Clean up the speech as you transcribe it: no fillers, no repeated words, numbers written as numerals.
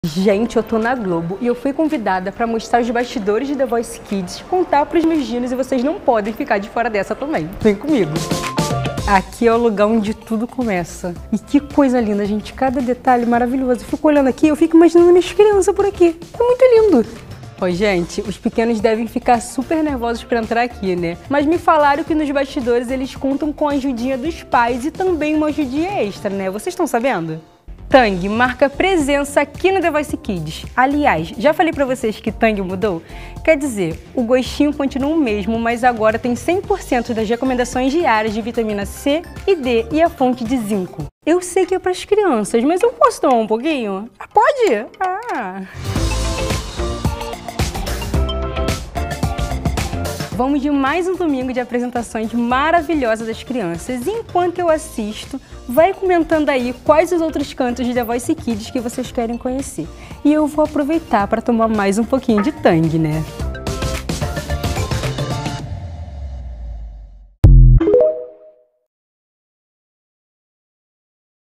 Gente, eu tô na Globo e eu fui convidada para mostrar os bastidores de The Voice Kids, contar pros meus dinos e vocês não podem ficar de fora dessa também. Vem comigo! Aqui é o lugar onde tudo começa. E que coisa linda, gente. Cada detalhe maravilhoso. Eu fico olhando aqui, eu fico imaginando minhas crianças por aqui. É muito lindo. Oi, gente, os pequenos devem ficar super nervosos para entrar aqui, né? Mas me falaram que nos bastidores eles contam com a ajudinha dos pais e também uma ajudinha extra, né? Vocês estão sabendo? Tang marca presença aqui no The Voice Kids. Aliás, já falei pra vocês que Tang mudou? Quer dizer, o gostinho continua o mesmo, mas agora tem 100% das recomendações diárias de vitamina C e D e a fonte de zinco. Eu sei que é pras crianças, mas eu posso tomar um pouquinho? Pode? Vamos de mais um domingo de apresentações maravilhosas das crianças. E enquanto eu assisto, vai comentando aí quais os outros cantos de The Voice Kids que vocês querem conhecer. E eu vou aproveitar para tomar mais um pouquinho de Tang, né?